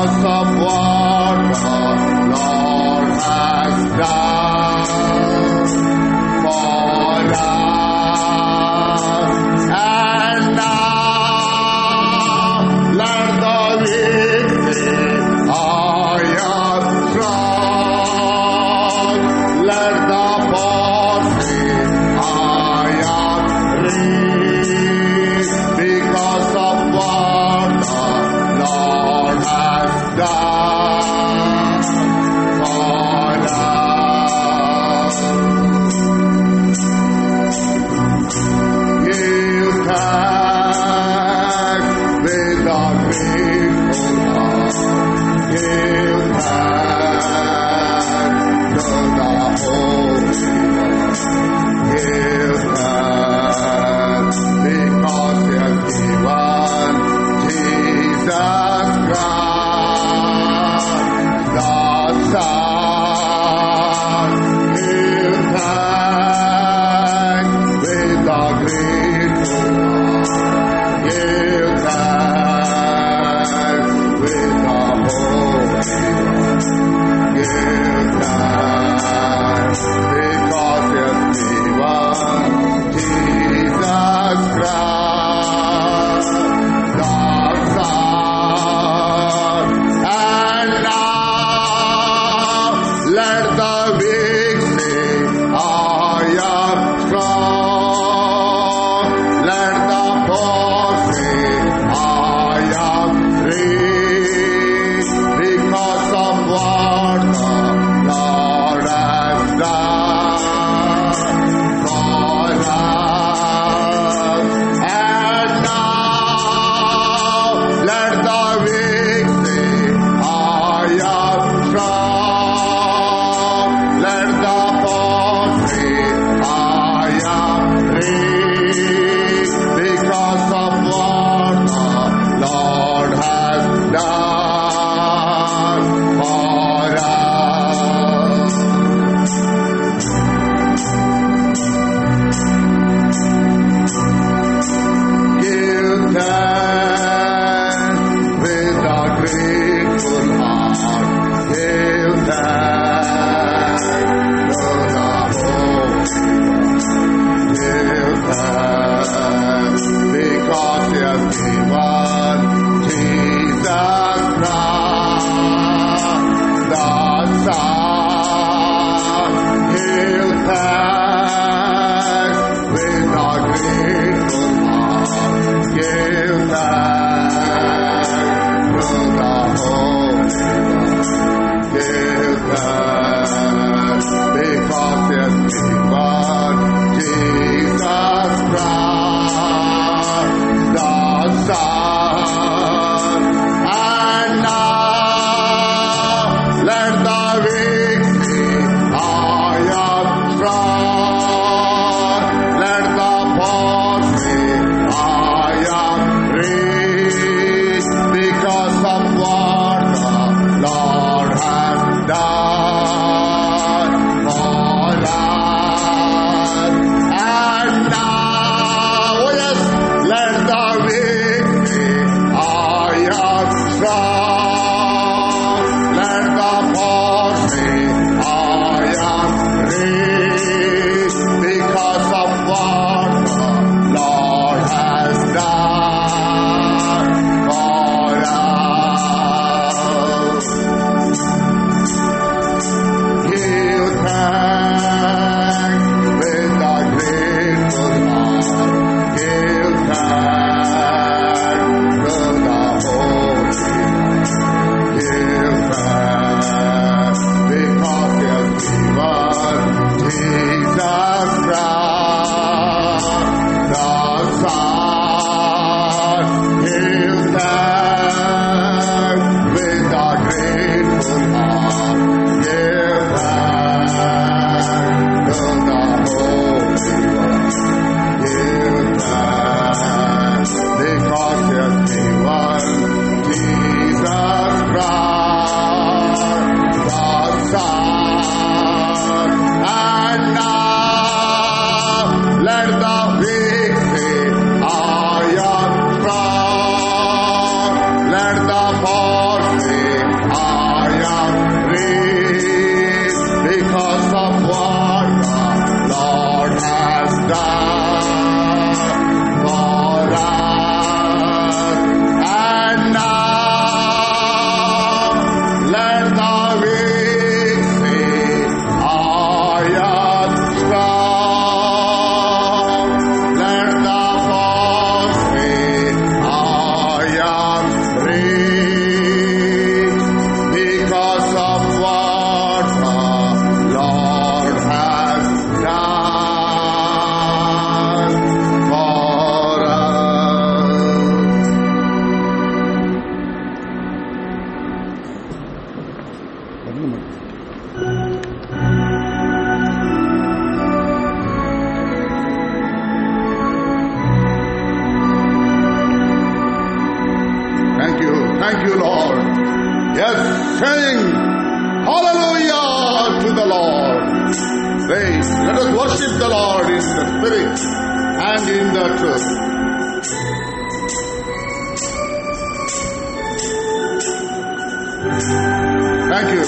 because of what the Lord has done for us. And now let the weak say, I am strong. Let the poor say, I am rich, because of what the Lord has done for us. Give thanks with a grateful heart. Give thanks to the Holy One. Give thanks because He has given Jesus Christ, the Son. Give thanks with a grateful heart. Give thanks with the Holy One. Give thanks because He has given Jesus Christ, the Son. And now let the weak say, I am strong. Let the poor say, I am rich, because of what the Lord has done for us. And now let the weak say, I am strong. Let the poor say, I am rich, because of what the Lord has done for us. Give thanks with a grateful heart. Give thanks to the Holy One. Give thanks because He has given Jesus Christ, the Son. Give thanks with a grateful heart. Give thanks to the Holy One. Give thanks because He has given Jesus Christ, the Son. And now let the weak say, I am strong. Let the poor say, I am rich, because of what the Lord has done for us. And now, oh yes, let the weak say, I am strong. Let the poor say, I am rich, because of what the Lord has done for us. Give thanks with a grateful heart. Give thanks to the Holy One. Give thanks because He has given Jesus Christ, the Son. Give thanks with a grateful heart. Give thanks to the Holy One. Give thanks because He has given Jesus Christ, the Son. And now sing hallelujah to the Lord. Praise. Let us worship the Lord in the spirit and in the truth. Thank you.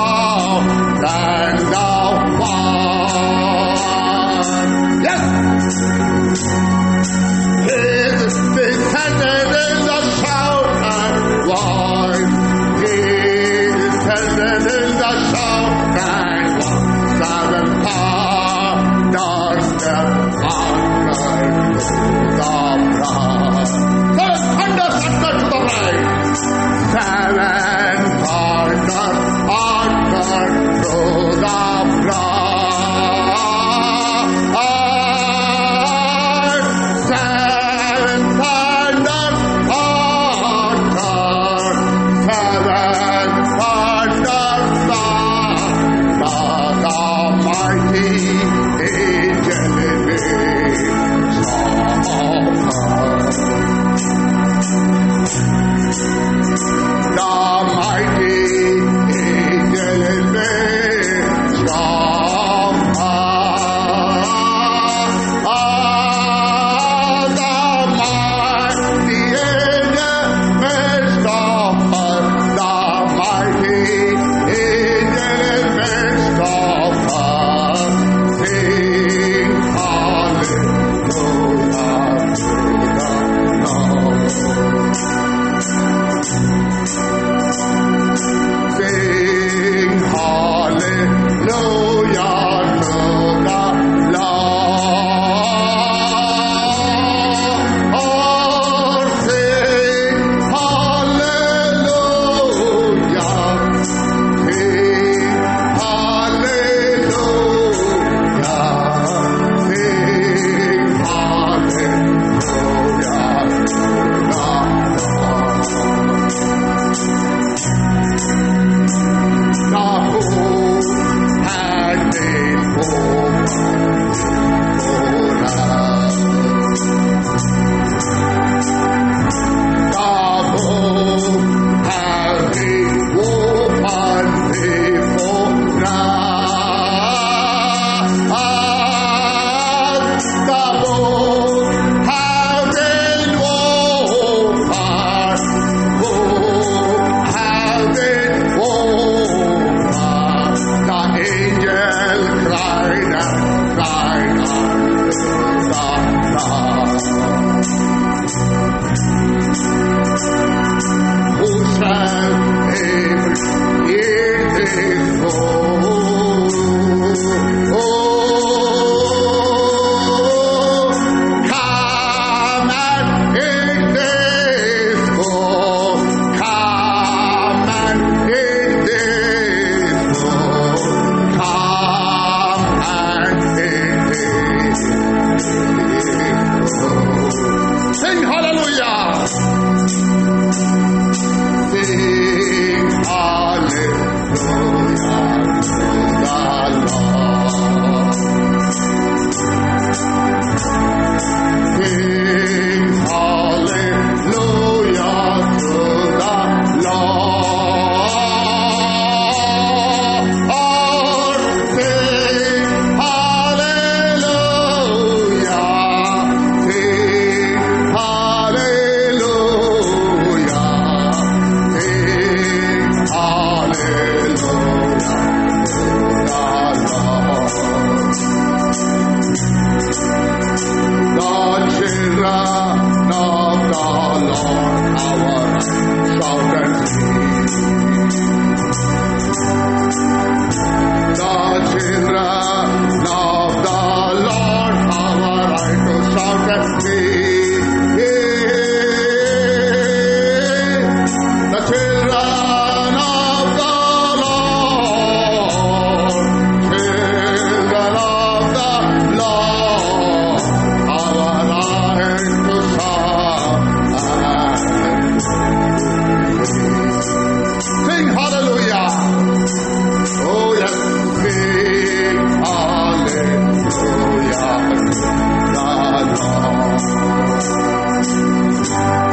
than the one. Yes! He is descended in the shout and voice. He is descended in the shout and voice. Seven thunders step under the bride. Seven thunders under to the bride. Seven thunders under to the bride. Seven thunders under. Seven thunders the mighty angel in me. The mighty angel in me, strong the mighty angel midst of us, the mighty angel in midst of us, sing hallelujah to the Lord. Sing hallelujah to the Lord. Sing hallelujah. Sing hallelujah. Sing hallelujah to the Lord. The hope had been opened for us. The hope had been opened before us. The hope had been opened. Hope had been opened. The angel cried and cried unto the Lord. Who shall ever hear this voice? Oh, come and hear this voice. Come and hear this voice. Come and hear this voice. Sing hallelujah. Sing hallelujah to the Lord. Sing hallelujah to the Lord. Sing hallelujah. Sing hallelujah. Sing hallelujah to the Lord. The children of the Lord our shout and sing. The children of the Lord our right to shout and sing. The children of the Lord, children of the Lord, our right to shout and sing hallelujah. Oh yes, sing hallelujah to the Lord.